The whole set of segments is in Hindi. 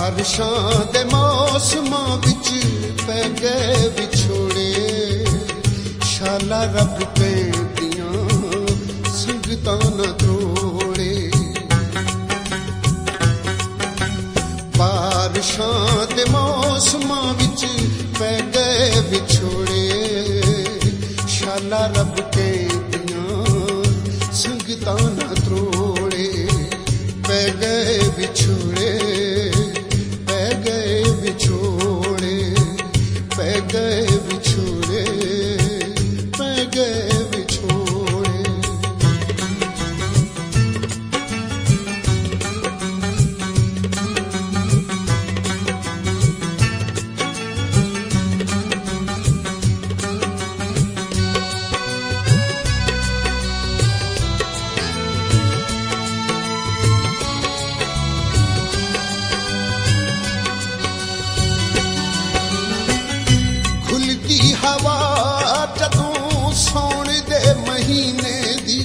बारिशां दे मौसमां विच पै गए विछोड़े, शाला रब पैंदियां संगतां न त्रोड़े। बारिशां दे मौसमां विच पै गए विछोड़े, शाला रब पैंदियां संगतां न त्रोड़े। पै गए विछोड़े, पै गए विछोड़े, पै गए विछोड़े, पै गए विछोड़े। हवा जदों सौण दे महीने दी,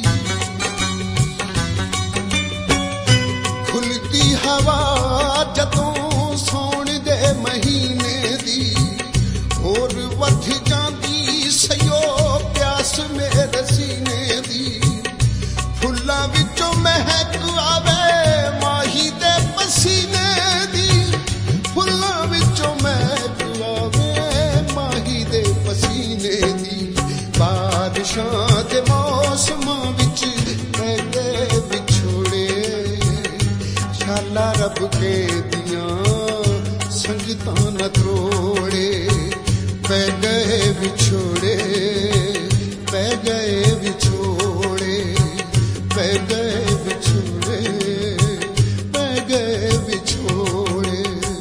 खुलती हवा जदों सौण दे महीने दी, होर वध जांदी सयो प्यास मेरे सीने दी। फुल्लां विचों महक आवे माही दे पसीने दी, फुल्लां विचों महक आवे पसीने दी। बारिशां दे मौसमां विच पै गए विछोड़े, शाला रब के दियां संगतां न त्रोड़े। पै गए विछोड़े, पै गए विछोड़े, पै गए विछोड़े, पै गए विछोड़े।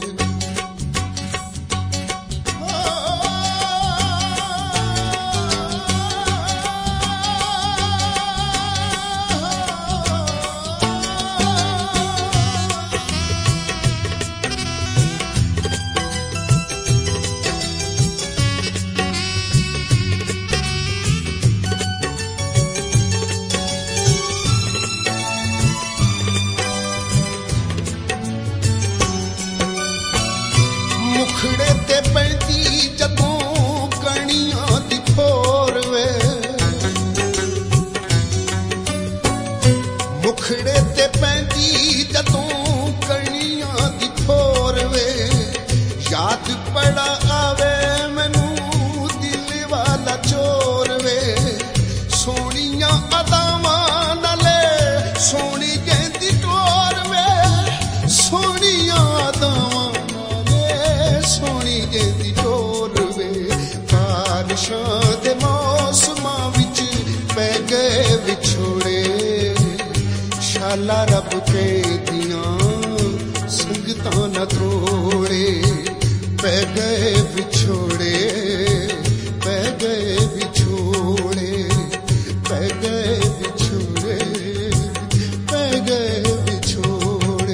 मुखड़े ते पैंदी जदों कणियां दी फोर वे, मुखड़े ते पैंदी जदों कणियां दी फोर वे। याद बड़ा आवे मैनू दिल वाला चोर वे, सोहणियां अदावां नाले सोहणी गैंदी टोर वे, सोहणियां अदावां सोहनी गेंदी टोर वे। बारिशां दे मौसमां विच पै गए विछोड़े, शाला रब के दियां संगतां न त्रोड़े। पै गए विछोड़े, पै गए विछोड़े, पै गए विछोड़े, पै गए विछोड़े।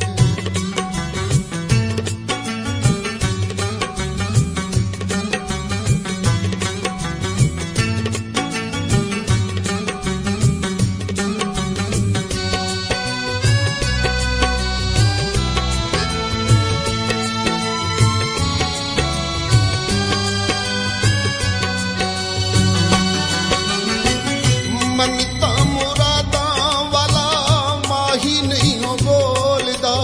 मनता मुरादां वाला माही नहीं हो बोलदा,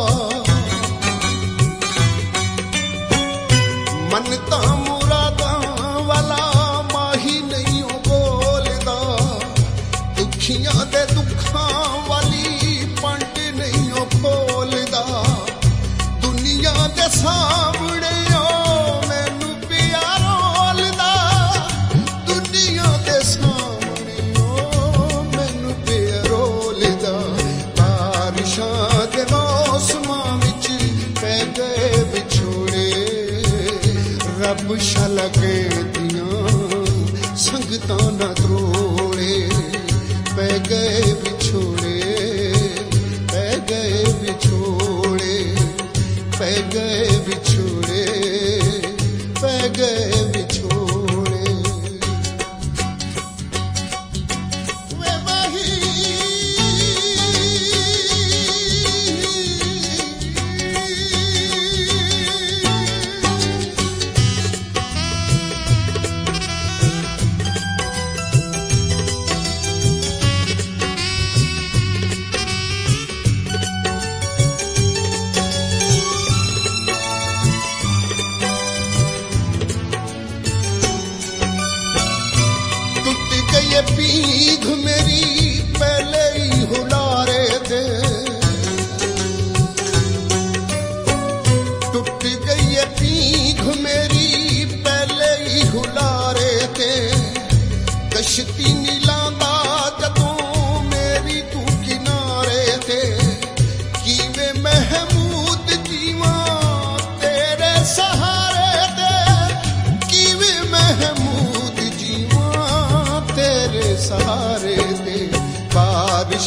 मनता मुरादां वाला माही नहीं हो बोलदा। दुखियां दे दुखां वाली पंड नहीं हो खोलदा, दुनिया दे सामने मैनू पिया रोलदा, दुनिया दे सामने मैनू पिया रोलदा। बारिशां दे मौसमां विच पै गए विछोड़े, रब शाला के दियां संगतां न त्रोड़े। पै गए विछोड़े, पै गए विछोड़े, पै गए विछोड़े, पै गए विछोड़े। वे माही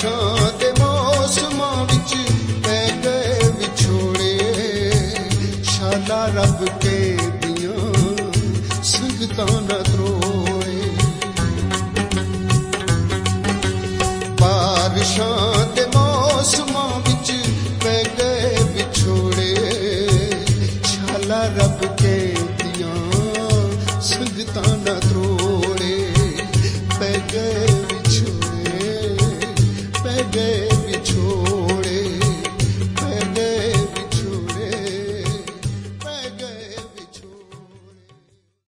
ਬਾਰਿਸ਼ਾਂ ਦੇ ਮੌਸਮਾਂ ਵਿੱਚ ਪੈ ਗਏ ਵਿਛੋੜੇ ਛਾਲਾ ਰੱਬ ਕੇ ਦੀਆਂ ਸੰਗਤਾਂ ਨਾ ਤਰੋਏ ਬਾਰਿਸ਼ਾਂ ਦੇ ਮੌਸਮਾਂ ਵਿੱਚ ਪੈ ਗਏ ਵਿਛੋੜੇ ਛਾਲਾ ਰੱਬ ਕੇ ਦੀਆਂ ਸੰਗਤਾਂ ਨਾ